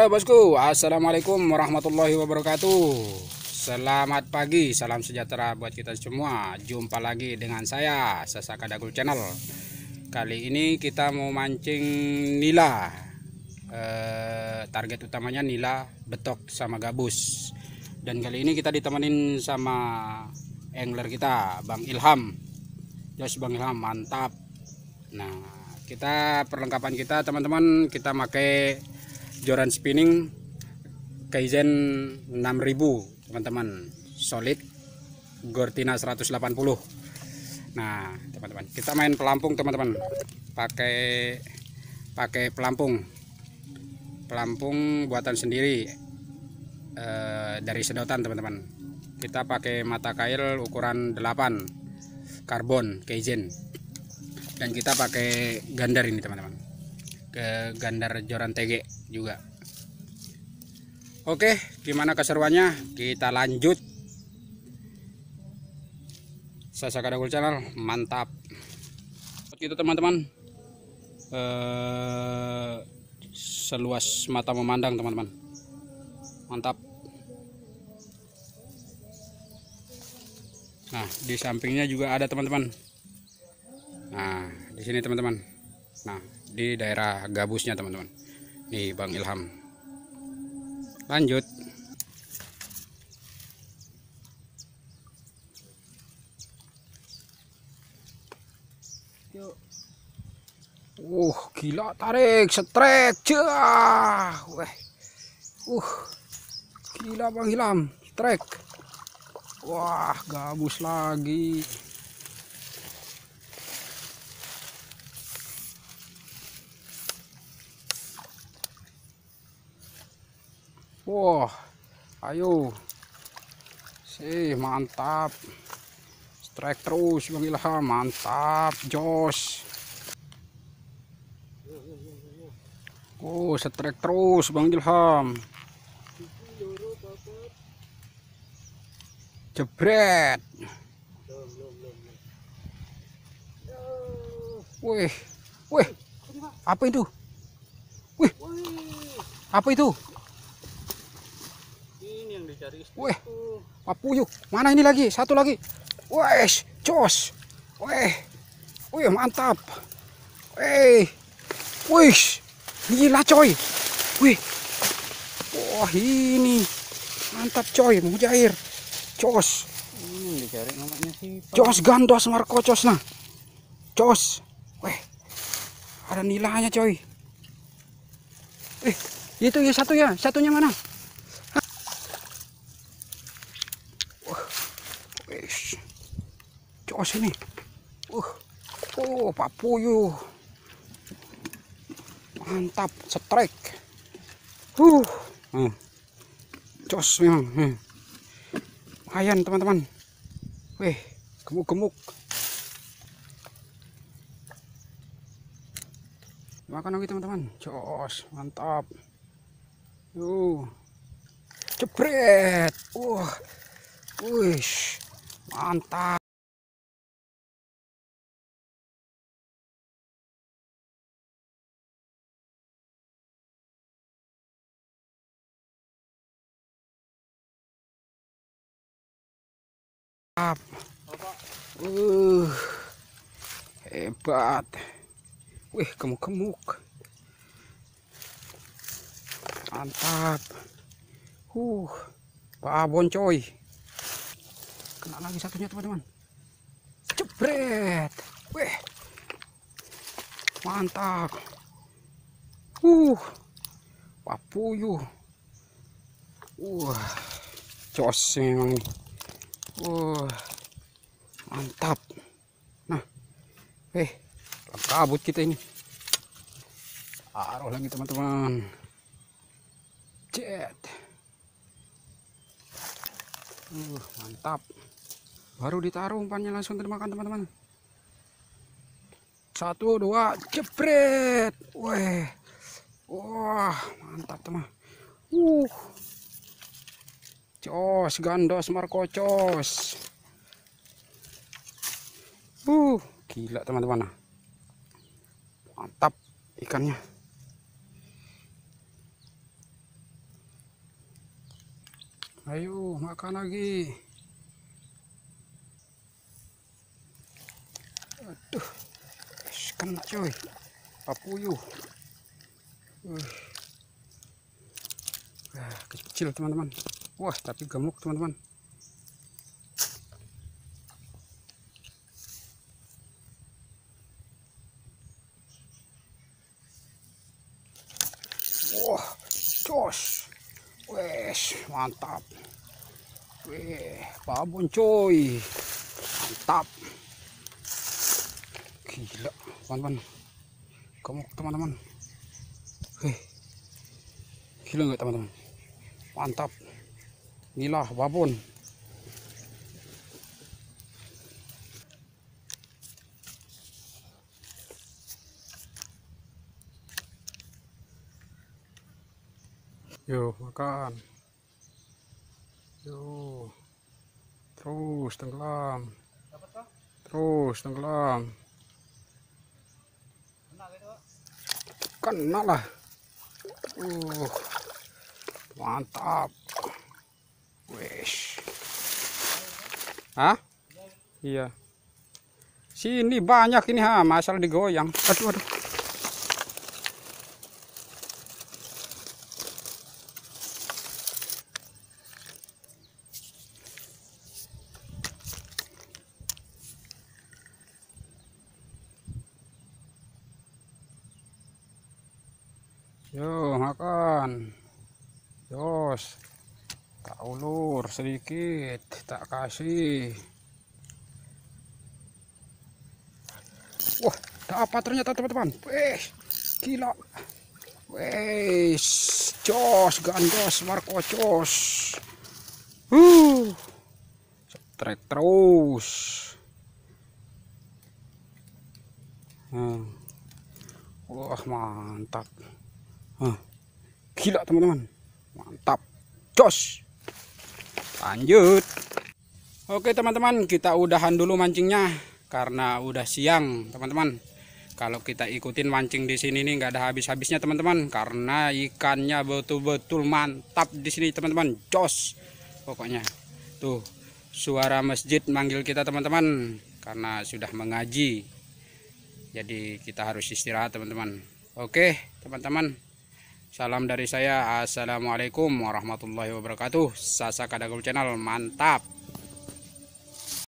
Halo bosku, assalamualaikum warahmatullahi wabarakatuh. Selamat pagi, salam sejahtera buat kita semua. Jumpa lagi dengan saya, Sasaka Dagul Channel. Kali ini kita mau mancing nila. Target utamanya nila, betok sama gabus. Dan kali ini kita ditemenin sama angler kita, Bang Ilham. Jos Bang Ilham, mantap. Nah, kita perlengkapan kita teman-teman, kita pakai joran spinning Kaizen 6000 teman-teman, solid Gortina 180. Nah teman-teman, kita main pelampung teman-teman, pakai pelampung buatan sendiri dari sedotan teman-teman. Kita pakai mata kail ukuran 8 karbon Kaizen, dan kita pakai gandar ini teman-teman, ke gandar joran TG juga. Oke, gimana keseruannya? Kita lanjut. Sasaka Dagul Channel, mantap. Gitu teman-teman, seluas mata memandang teman-teman, mantap. Nah di sampingnya juga ada teman-teman. Nah di sini teman-teman, nah di daerah gabusnya teman-teman. Nih Bang Ilham. Lanjut. Gila, tarik, setrek, cah. Weh. Gila Bang Ilham, trek. Wah, gabus lagi. Wah, ayo. Sih, mantap. Strike terus Bang Ilham, mantap, jos. Oh, strike terus Bang Ilham. Jebret. Wih, wih, apa itu? Wih, apa itu? Ini yang dicari istriku. Wih, papuyuk. Mana ini lagi? Satu lagi. Wih, jos. Wih, wih, mantap. Wih, wih, gila coy. Wih, wah ini mantap coy, mujair. Jos. Ini dicari namanya sih. Jos gandos markocos nah. Jos. Wih, ada nilainya coy. Itu ya satunya. Satunya mana? Jos ini. Oh, papuyuh. Mantap, strike. Jos memang. Lumayan teman-teman. Wih, gemuk-gemuk. Makan lagi teman-teman. Jos, mantap. Jebret. Wih, mantap. Hebat. Wih, gemuk-gemuk. Mantap. Babon coy. Kena lagi satunya teman-teman. Jebret. Wih. Mantap. Papuyuh. Jos memang. Mantap. Nah, kabut kita ini. Taruh lagi teman-teman. Jet. Mantap. Baru ditaruh umpannya langsung termakan teman-teman. 1, 2, jebret. Wah, mantap teman. Jos gandos markocos. Gila teman-teman. Mantap ikannya. Ayo makan lagi. Aduh, kena coy, papuyuh. Kecil teman-teman. Wah, tapi gemuk teman-teman. Wah, jos. Wes, mantap. Weh, babon coy. Mantap. Gila, teman-teman. Gemuk teman-teman. Gila nggak teman-teman? Mantap. Inilah babon. Yo, makan. Yo. Terus tenggelam. Terus tenggelam. Kena lah. Mantap. Wes. Hah? Iya. Sini banyak ini masalah digoyang. Aduh, aduh. Yo, makan. Jos. Tak ulur sedikit, tak kasih. Wah, dapat ternyata teman-teman. Gila. Jos, gandos, Marco Jos. Strike terus. Wah, mantap. Gila teman-teman. Mantap. Jos. Lanjut. Oke teman-teman, kita udahan dulu mancingnya karena udah siang teman-teman. Kalau kita ikutin mancing di sini nih nggak ada habis-habisnya teman-teman, karena ikannya betul-betul mantap di sini teman-teman. Jos. Pokoknya tuh suara masjid manggil kita teman-teman karena sudah mengaji. Jadi kita harus istirahat teman-teman. Oke teman-teman. Salam dari saya. Assalamualaikum warahmatullahi wabarakatuh. Sasa Kadagul Channel, mantap.